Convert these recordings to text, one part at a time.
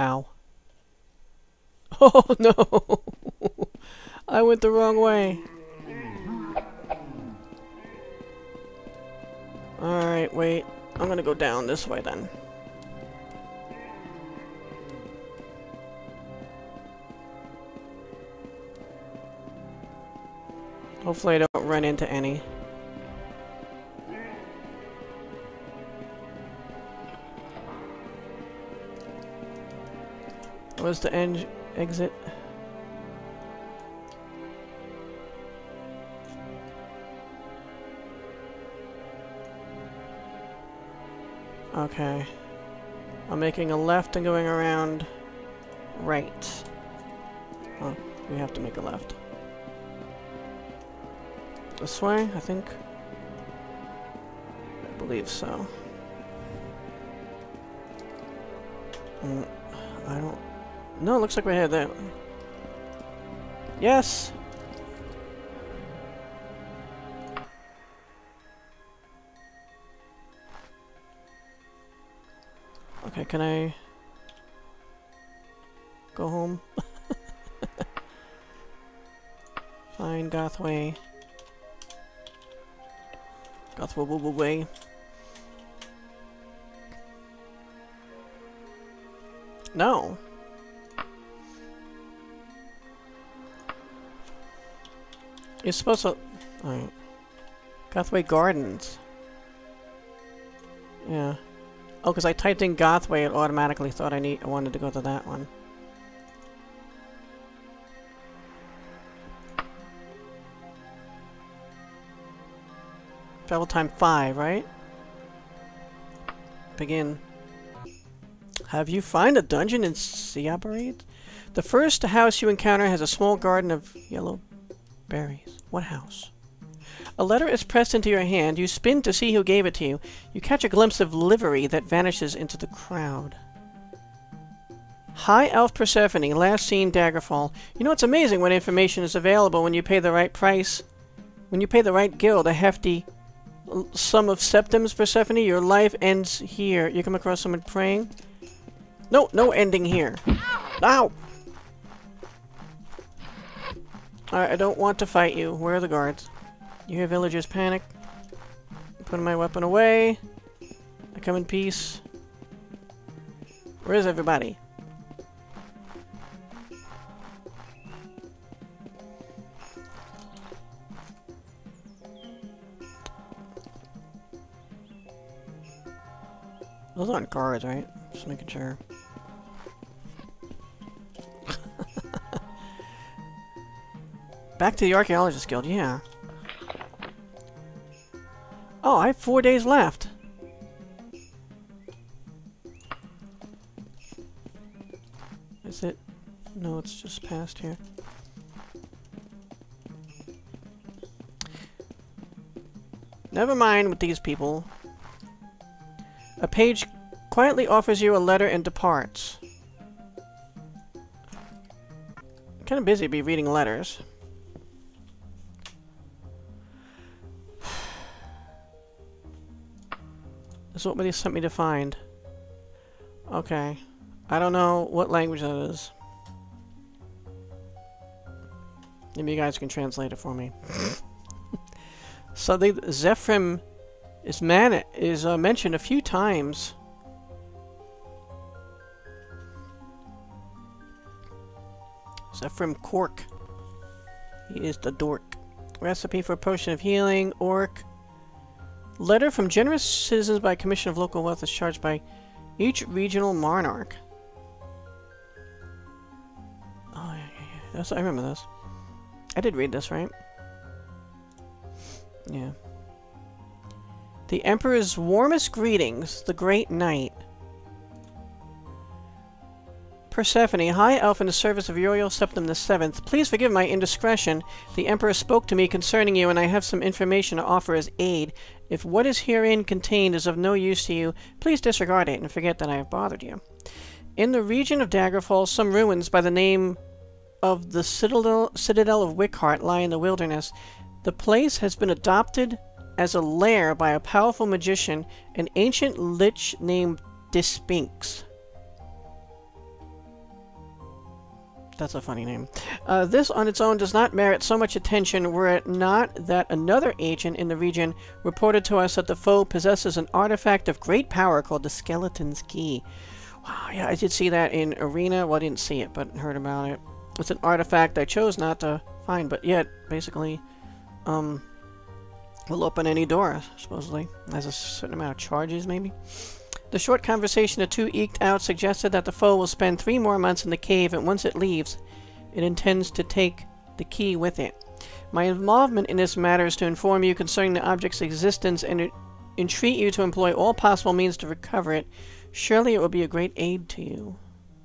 Ow. Oh no! I went the wrong way. Alright, wait. I'm gonna go down this way then. Hopefully I don't run into any. Where's the exit? Okay. I'm making a left and going around right. Oh, we have to make a left. This way, I think. I believe so. I don't... No, it looks like we had that. Yes! Okay, can I go home? Fine, Gothway. Gothway way. No. You're supposed to... Alright. Gothway Gardens. Yeah. Oh, because I typed in Gothway, it automatically thought I wanted to go to that one. Travel time 5, right? Begin. Have you found a dungeon in Seaberade? The first house you encounter has a small garden of yellow berries. What house? A letter is pressed into your hand. You spin to see who gave it to you. You catch a glimpse of livery that vanishes into the crowd. High Elf Persephone, last seen Daggerfall. You know, it's amazing when information is available when you pay the right price. When you pay the right guild, a hefty sum of septims, Persephone, your life ends here. You come across someone praying? No, no ending here. Ow! Alright, I don't want to fight you. Where are the guards? You hear villagers panic. I'm putting my weapon away. I come in peace. Where is everybody? Those aren't guards, right? Just making sure. Back to the Archaeologists Guild, yeah. Oh, I have 4 days left. Is it? No, it's just past here. Never mind with these people. A page quietly offers you a letter and departs. I'm kind of busy to be reading letters. This is what they sent me to find. Okay. I don't know what language that is. Maybe you guys can translate it for me. So the Zephyrim is mentioned a few times. Zephyrim Cork. He is the dork. Recipe for a potion of healing. Orc. Letter from generous citizens by commission of local wealth is charged by each regional monarch. Oh, yeah. I remember this. I did read this, right? Yeah. The Emperor's warmest greetings, the Great Knight. Persephone, High Elf in the service of Uriel Septim VII. Please forgive my indiscretion. The Emperor spoke to me concerning you, and I have some information to offer as aid. If what is herein contained is of no use to you, please disregard it and forget that I have bothered you. In the region of Daggerfall, some ruins by the name of the Citadel of Wickhart lie in the wilderness. The place has been adopted as a lair by a powerful magician, an ancient lich named Dispinx. That's a funny name. This on its own does not merit so much attention were it not that another agent in the region reported to us that the foe possesses an artifact of great power called the Skeleton's Key. Wow, yeah, I did see that in Arena. Well, I didn't see it, but heard about it. It's an artifact I chose not to find, but yet, basically, will open any door, supposedly. Has a certain amount of charges, maybe? The short conversation the two eked out suggested that the foe will spend 3 more months in the cave, and once it leaves, it intends to take the key with it. My involvement in this matter is to inform you concerning the object's existence and entreat you to employ all possible means to recover it. Surely it will be a great aid to you.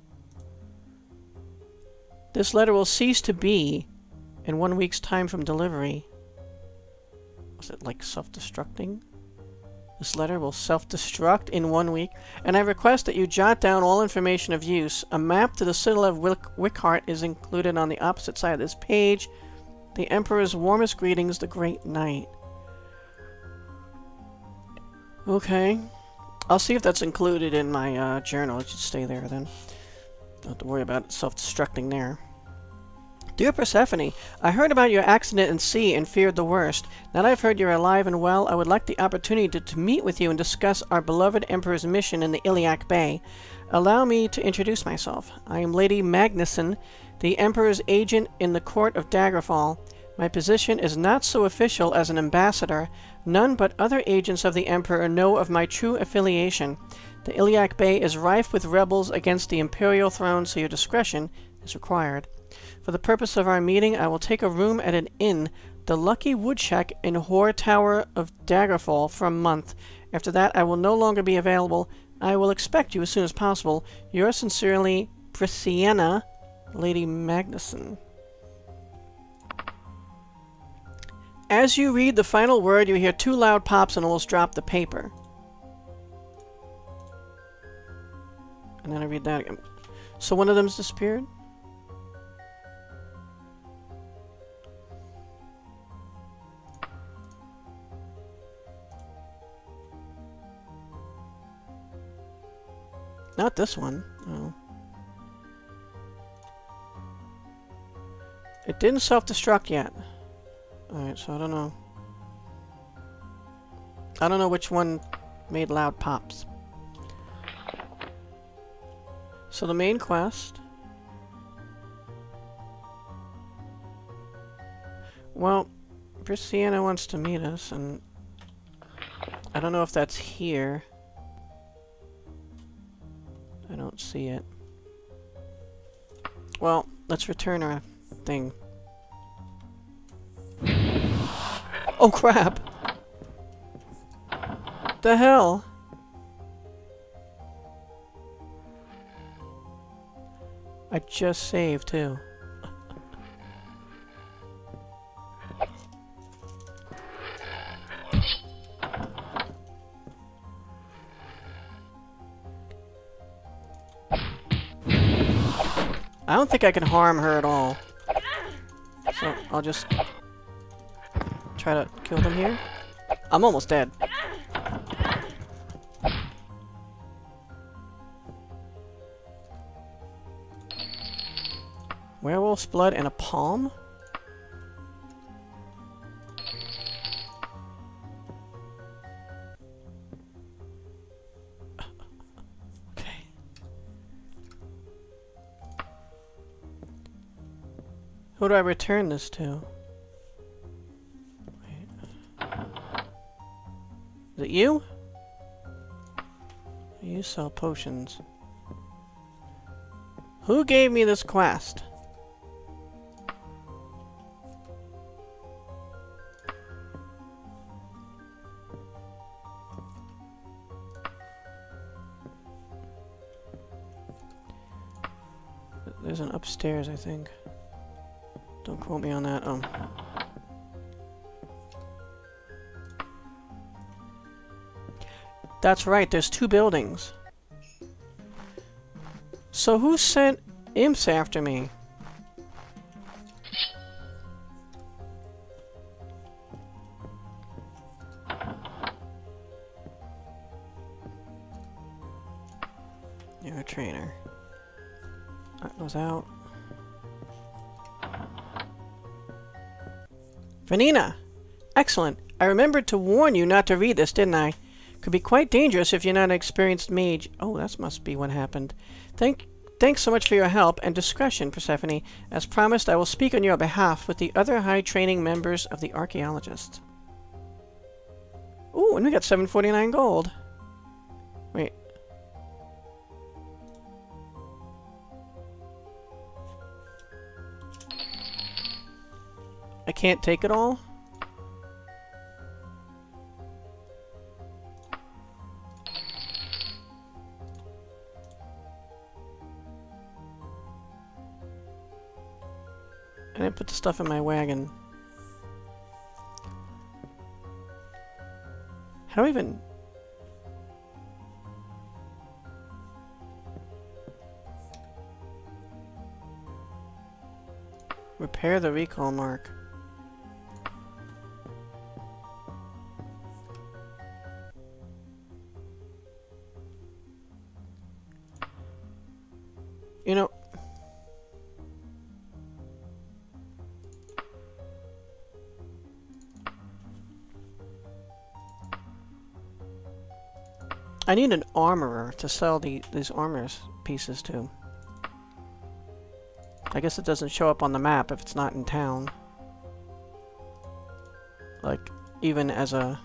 This letter will cease to be in 1 week's time from delivery. Was it like self-destructing? This letter will self-destruct in 1 week, and I request that you jot down all information of use. A map to the Citadel of Wickhart is included on the opposite side of this page. The Emperor's warmest greetings, the Great Knight. Okay. I'll see if that's included in my journal. It should stay there then. Don't have to worry about it self-destructing there. Dear Persephone, I heard about your accident in sea and feared the worst. Now that I've heard you're alive and well, I would like the opportunity to meet with you and discuss our beloved Emperor's mission in the Iliac Bay. Allow me to introduce myself. I am Lady Magnuson, the Emperor's agent in the court of Daggerfall. My position is not so official as an ambassador. None but other agents of the Emperor know of my true affiliation. The Iliac Bay is rife with rebels against the Imperial throne, so your discretion is required. For the purpose of our meeting, I will take a room at an inn, the Lucky Woodshack in Whore Tower of Daggerfall, for a month. After that, I will no longer be available. I will expect you as soon as possible. Yours sincerely, Prisciana, Lady Magnuson. As you read the final word, you hear 2 loud pops and almost drop the paper. And then I read that again. So one of them's disappeared? Not this one. Oh. It didn't self-destruct yet. Alright, so I don't know. I don't know which one made loud pops. So the main quest. Well, Prisciana wants to meet us, and I don't know if that's here. I don't see it. Well, let's return our thing. Oh crap! The hell? I just saved too. I don't think I can harm her at all. So I'll just try to kill them here. I'm almost dead. Werewolf's blood and a palm? Okay. Who do I return this to? Wait. Is it you? You sell potions. Who gave me this quest? There's an upstairs, I think. Don't quote me on that. Oh. That's right, there's 2 buildings. So who sent imps after me? You're a trainer. That goes out. Vanina! Excellent. I remembered to warn you not to read this, didn't I? Could be quite dangerous if you're not an experienced mage. Oh, that must be what happened. Thanks so much for your help and discretion, Persephone. As promised, I will speak on your behalf with the other high-training members of the Archaeologists. Ooh, and we got 749 gold. Wait. I can't take it all? I didn't put the stuff in my wagon. How do I even... Repair the recall mark. You know... I need an armorer to sell these armor pieces to. I guess it doesn't show up on the map if it's not in town. Like, even as a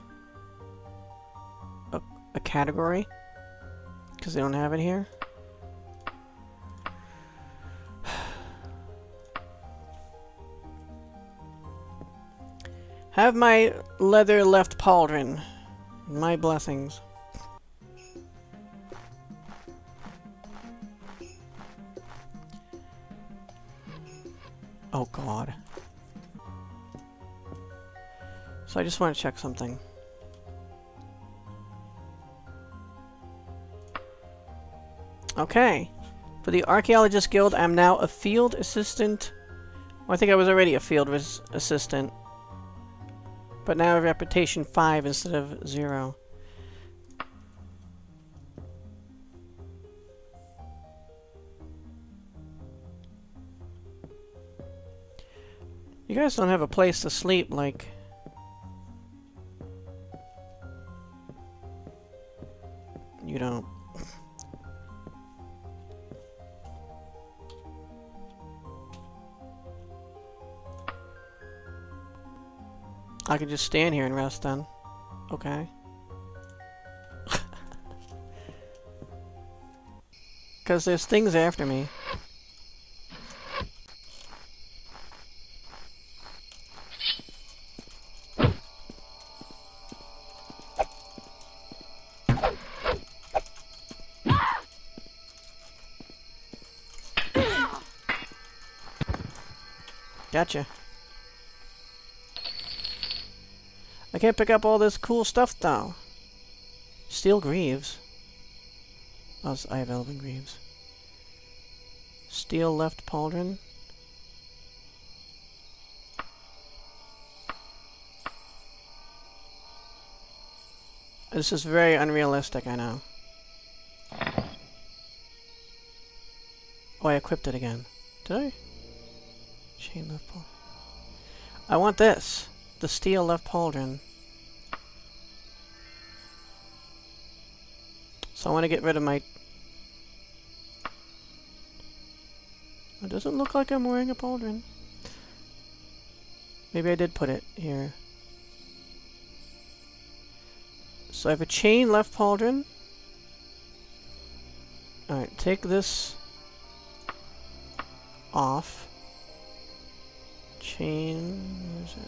category? Because they don't have it here? Have my leather left pauldron. My blessings. Oh god. So I just want to check something. Okay. For the Archaeologists Guild, I'm now a field assistant. Well, I think I was already a field assistant. But now I have reputation 5 instead of 0. You guys don't have a place to sleep, like... You don't. I could just stand here and rest then. Okay. Because there's things after me. Gotcha. I can't pick up all this cool stuff though. Steel greaves. Oh, I have elven greaves. Steel left pauldron. This is very unrealistic, I know. Oh, I equipped it again. Did I? Chain left pauldron. I want this. The steel left pauldron. So I want to get rid of my... It doesn't look like I'm wearing a pauldron. Maybe I did put it here. So I have a chain left pauldron. Alright, take this off. Chain... where is it?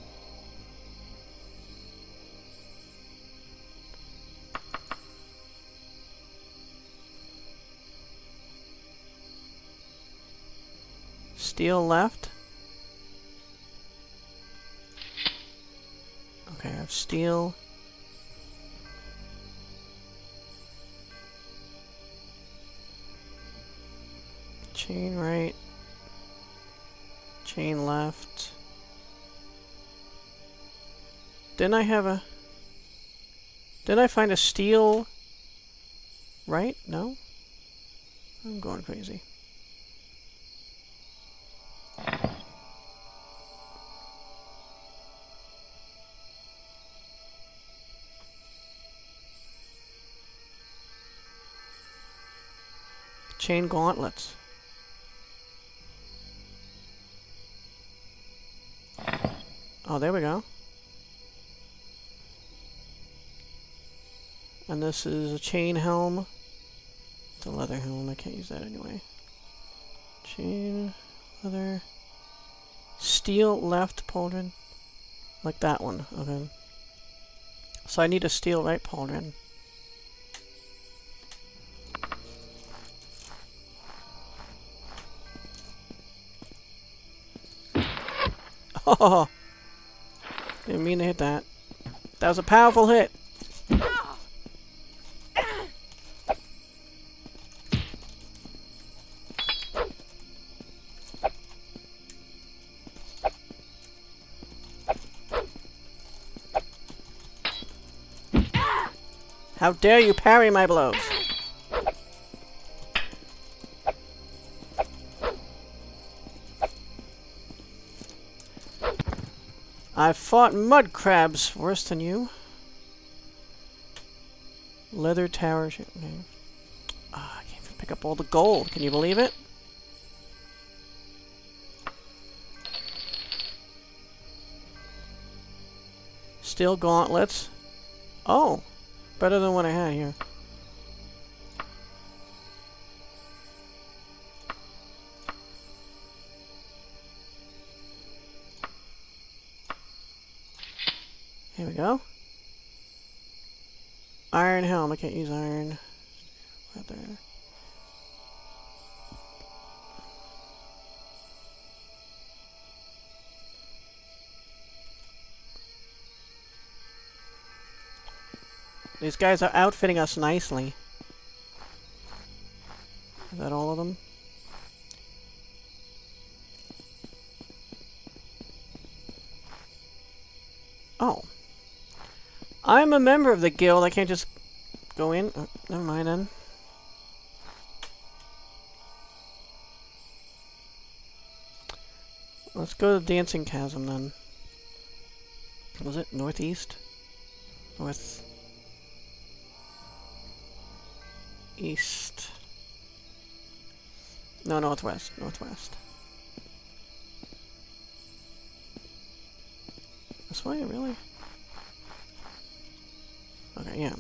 Steel left. Okay, I have steel. Chain right. Chain left. Didn't I have a... Did I find a steel right? No? I'm going crazy. Chain gauntlets. Oh, there we go. And this is a chain helm. It's a leather helm. I can't use that anyway. Chain, leather, steel left pauldron. Like that one. Okay. So I need a steel right pauldron. Oh! Didn't mean to hit that. That was a powerful hit. How dare you parry my blows? I've fought mud crabs worse than you. Leather tower. Ah, I can't even pick up all the gold. Can you believe it? Steel gauntlets. Oh, better than what I had here. Here we go. Iron helm. I can't use iron. Leather. These guys are outfitting us nicely. Is that all of them? Oh. I'm a member of the guild. I can't just go in. Oh, never mind then. Let's go to the Dancing Chasm then. Was it northeast? North. East. No, northwest. Northwest. This way, really? Okay, yeah.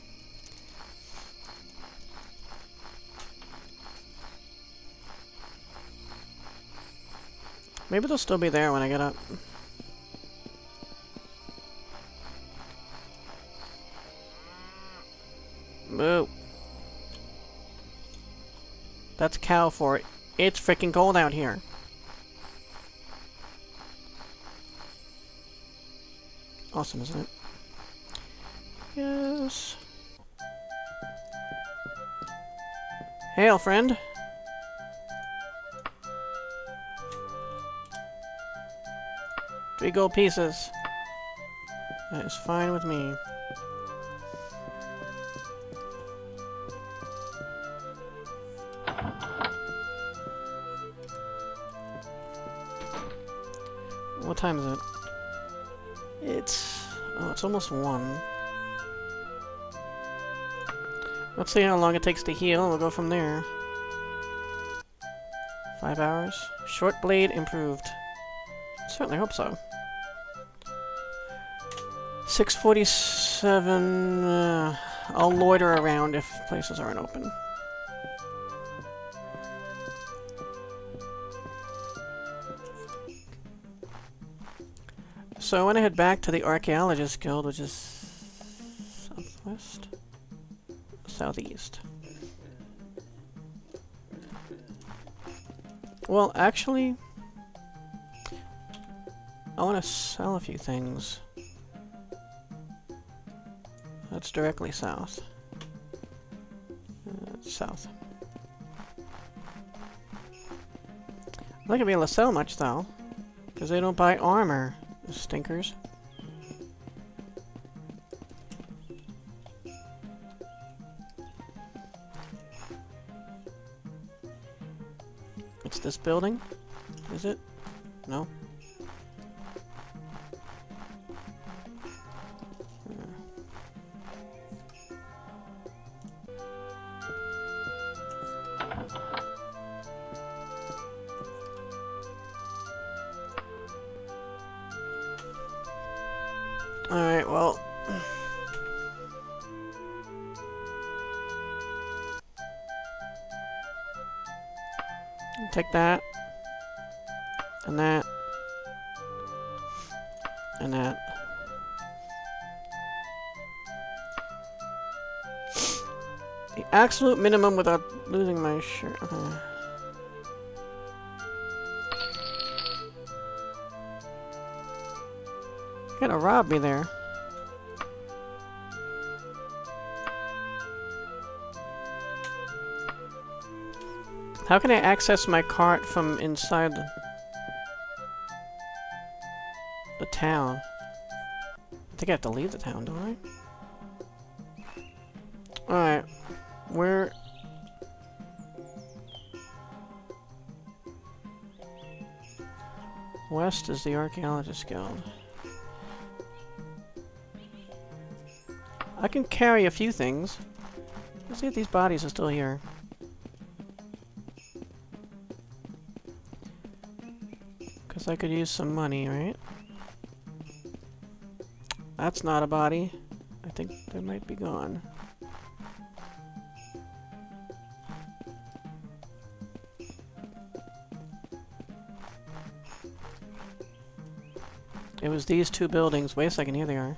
Maybe they'll still be there when I get up. Moo. That's cow for it. It's freaking cold out here. Awesome, isn't it? Yes. Hail, friend. Three gold pieces. That is fine with me. What time is it? It's almost 1. Let's see how long it takes to heal, and we'll go from there. 5 hours. Short blade improved. Certainly hope so. 6:47. I'll loiter around if places aren't open. So I want to head back to the Archaeologists Guild, which is southwest, southeast. Well, actually, I want to sell a few things. That's directly south. South. I'm not gonna be able to sell much though, because they don't buy armor. Stinkers. It's this building? Is it? No? well... Take that. And that. And that. The absolute minimum without losing my shirt. Okay. You're gonna rob me there. How can I access my cart from inside the town? I think I have to leave the town, don't I? Alright. Where... West is the Archaeologists Guild. I can carry a few things. Let's see if these bodies are still here. Because I could use some money, right? That's not a body. I think they might be gone. It was these two buildings. Wait a second, here they are.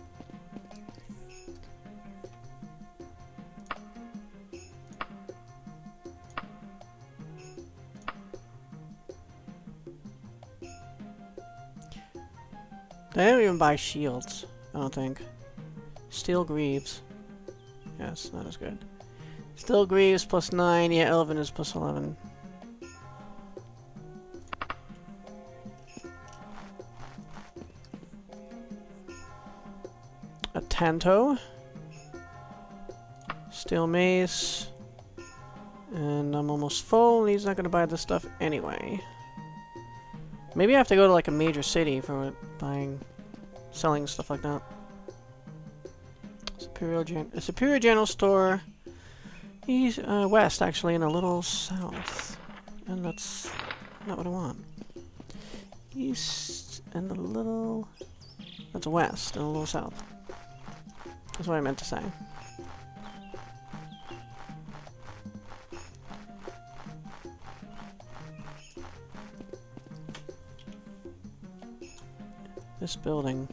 They don't even buy shields, I don't think. Steel Greaves. Yes, not as good. Steel Greaves plus 9, yeah, Elven is plus 11. A Tanto. Steel Mace. And I'm almost full, and he's not gonna buy this stuff anyway. Maybe I have to go to like a major city for buying, selling stuff like that. Superior General Store. He's west, actually, and a little south. And that's not what I want. East and a little... That's west and a little south. That's what I meant to say. This building.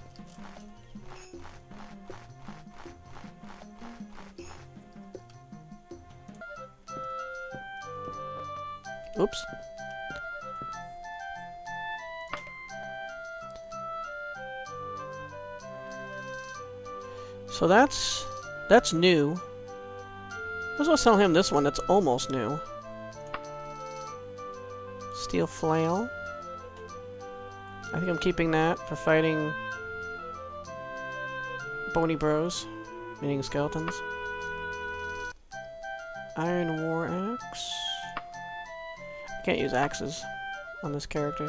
Oops. So that's new. Might as well sell him this one that's almost new. Steel Flail. I think I'm keeping that for fighting bony bros, meaning skeletons. Iron War Axe. I can't use axes on this character.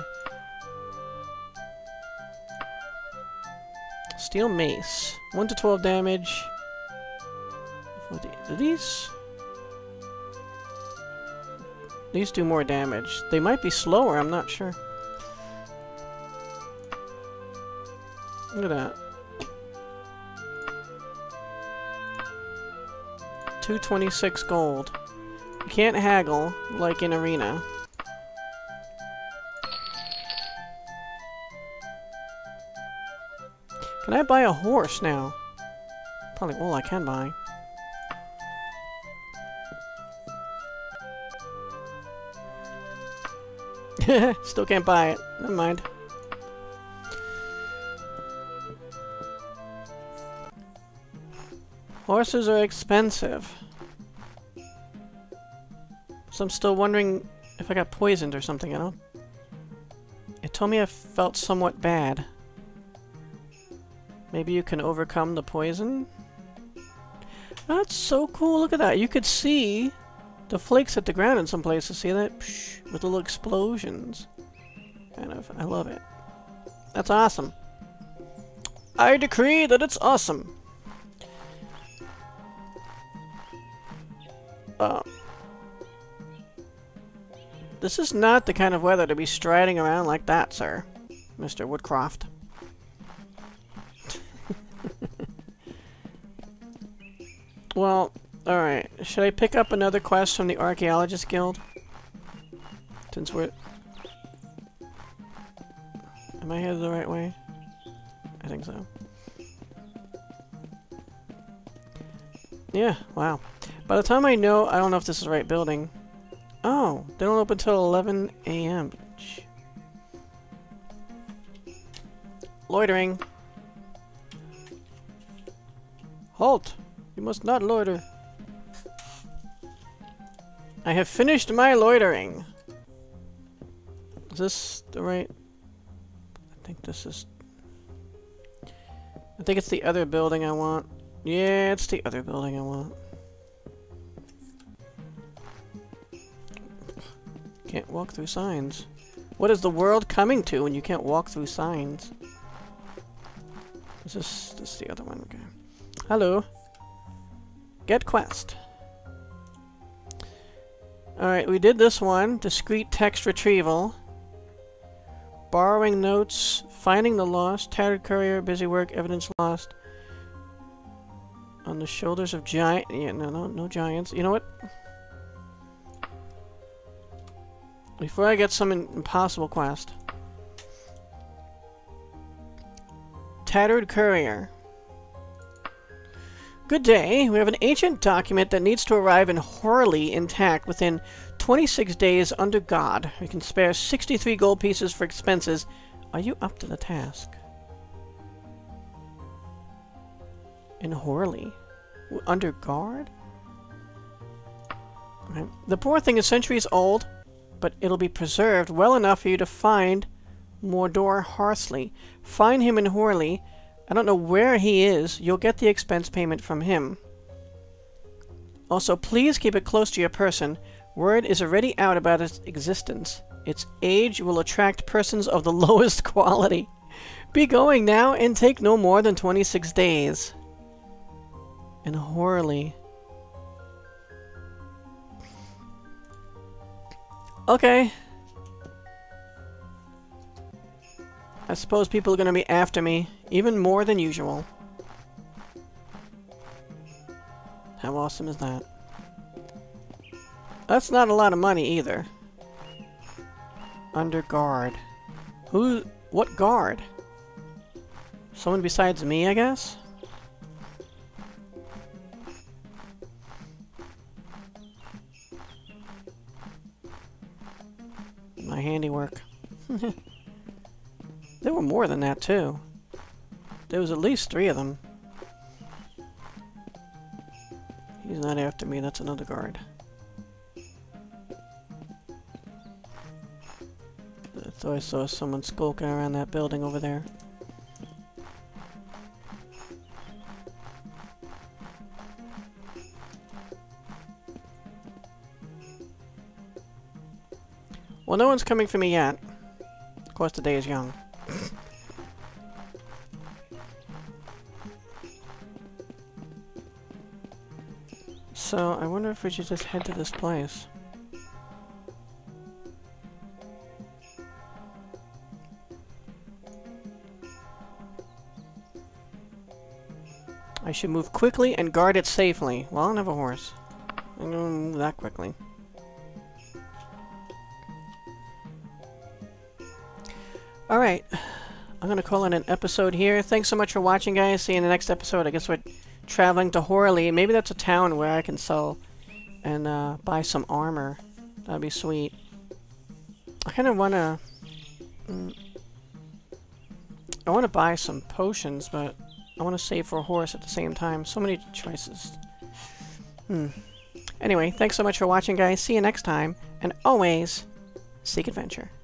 Steel Mace. 1 to 12 damage. Do these do more damage. They might be slower, I'm not sure. Look at that. 226 gold. You can't haggle like in Arena. Can I buy a horse now? Probably, well, I can buy. Still can't buy it. Never mind. Horses are expensive. So I'm still wondering if I got poisoned or something, you know? It told me I felt somewhat bad. Maybe you can overcome the poison? That's so cool, look at that. You could see the flakes at the ground in some places. See that? Psh, with little explosions. Kind of. I love it. That's awesome. I decree that it's awesome. This is not the kind of weather to be striding around like that, sir. Mr. Woodcroft. Well, alright. Should I pick up another quest from the Archaeologists Guild? Since we're... Am I headed the right way? I think so. Yeah, wow. By the time I don't know if this is the right building. Oh, they don't open until 11 a.m. Loitering. Halt! You must not loiter. I have finished my loitering. Is this the right... I think this is... I think it's the other building I want. Yeah, it's the other building I want. Can't walk through signs. What is the world coming to when you can't walk through signs? Is this the other one? Okay. Hello. Get quest. Alright, we did this one. Discrete text retrieval. Borrowing notes. Finding the lost. Tattered courier. Busy work. Evidence lost. On the shoulders of giant... Yeah, no giants. You know what? Before I get some impossible quest. Tattered courier. Good day. We have an ancient document that needs to arrive in Horley intact within 26 days under God. We can spare 63 gold pieces for expenses. Are you up to the task? In Horley? Under guard? Okay. The poor thing is centuries old, but it'll be preserved well enough for you to find Mordor Harsley. Find him in Horley. I don't know where he is. You'll get the expense payment from him. Also, please keep it close to your person. Word is already out about its existence. Its age will attract persons of the lowest quality. Be going now and take no more than 26 days. In Horley. Okay. I suppose people are going to be after me, even more than usual. How awesome is that? That's not a lot of money either. Under guard. What guard? Someone besides me, I guess? My handiwork. There were more than that, too. There was at least 3 of them. He's not after me, that's another guard. I thought I saw someone skulking around that building over there. Well, no one's coming for me yet. Of course, the day is young. So, I wonder if we should just head to this place. I should move quickly and guard it safely. Well, I don't have a horse. I'm gonna move that quickly. Alright. I'm gonna call it an episode here. Thanks so much for watching, guys. See you in the next episode. I guess we're traveling to Horley. Maybe that's a town where I can sell and buy some armor. That'd be sweet. I kind of want to... I want to buy some potions, but I want to save for a horse at the same time. So many choices. Anyway, thanks so much for watching, guys. See you next time. And always, seek adventure.